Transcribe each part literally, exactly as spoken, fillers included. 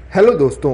Hello दोस्तों,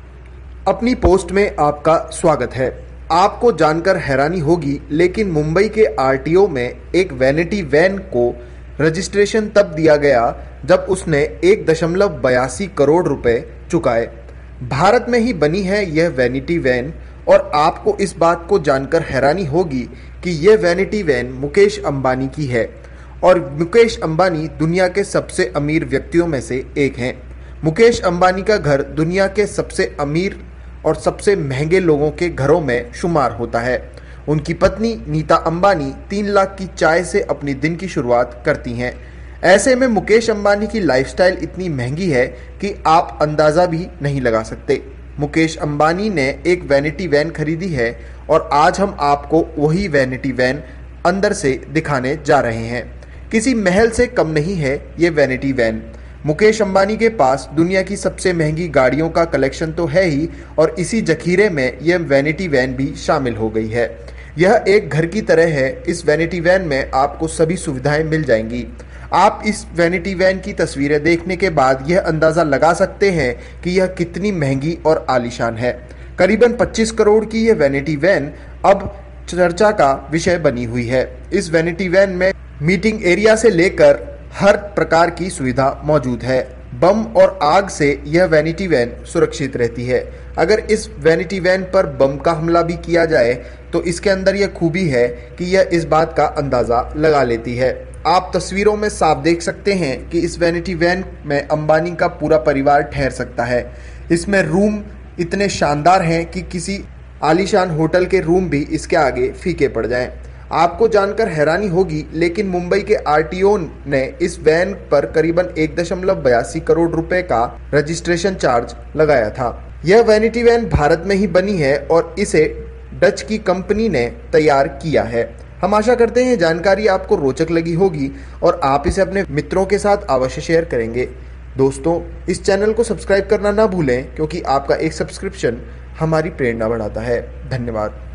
अपनी post में आपका स्वागत है। आपको जानकर हैरानी होगी, लेकिन मुंबई के आरटीओ में एक वैनिटी वैन को रजिस्ट्रेशन तब दिया गया जब उसने एक दशमलव बयासी करोड़ रुपए चुकाए। भारत में ही बनी है यह वैनिटी वैन और आपको इस बात को जानकर हैरानी होगी कि यह वैनिटी वैन मुकेश अंबानी की है और मुकेश अंबानी दुनिया के सबसे अमीर व्यक्तियों में से एक हैं। मुकेश अंबानी का घर दुनिया के सबसे अमीर और सबसे महंगे लोगों के घरों में शुमार होता है। उनकी पत्नी नीता अंबानी तीन लाख की चाय से अपनी दिन की शुरुआत करती हैं। ऐसे में मुकेश अंबानी की लाइफस्टाइल इतनी महंगी है कि आप अंदाज़ा भी नहीं लगा सकते। मुकेश अंबानी ने एक वैनिटी वैन खरीदी है और आज हम आपको वही वैनिटी वैन अंदर से दिखाने जा रहे हैं। किसी महल से कम नहीं है ये वैनिटी वैन। मुकेश अंबानी के पास दुनिया की सबसे महंगी गाड़ियों का कलेक्शन तो है ही और इसी जखीरे में यह वैनिटी वैन भी शामिल हो गई है। यह एक घर की तरह है। इस वैनिटी वैन में आपको सभी सुविधाएं मिल जाएंगी। आप इस वैनिटी वैन की तस्वीरें देखने के बाद यह अंदाज़ा लगा सकते हैं कि यह कितनी महंगी और आलीशान है। करीबन पच्चीस करोड़ की यह वैनिटी वैन अब चर्चा का विषय बनी हुई है। इस वैनिटी वैन में मीटिंग एरिया से लेकर हर प्रकार की सुविधा मौजूद है। बम और आग से यह वैनिटी वैन सुरक्षित रहती है। अगर इस वैनिटी वैन पर बम का हमला भी किया जाए तो इसके अंदर यह खूबी है कि यह इस बात का अंदाज़ा लगा लेती है। आप तस्वीरों में साफ देख सकते हैं कि इस वैनिटी वैन में अंबानी का पूरा परिवार ठहर सकता है। इसमें रूम इतने शानदार हैं कि किसी आलीशान होटल के रूम भी इसके आगे फीके पड़ जाएं। आपको जानकर हैरानी होगी, लेकिन मुंबई के आरटीओ ने इस वैन पर करीबन एक दशमलव बयासी करोड़ रुपए का रजिस्ट्रेशन चार्ज लगाया था। यह वैनिटी वैन भारत में ही बनी है और इसे डच की कंपनी ने तैयार किया है। हम आशा करते हैं जानकारी आपको रोचक लगी होगी और आप इसे अपने मित्रों के साथ अवश्य शेयर करेंगे। दोस्तों, इस चैनल को सब्सक्राइब करना ना भूलें, क्योंकि आपका एक सब्सक्रिप्शन हमारी प्रेरणा बढ़ाता है। धन्यवाद।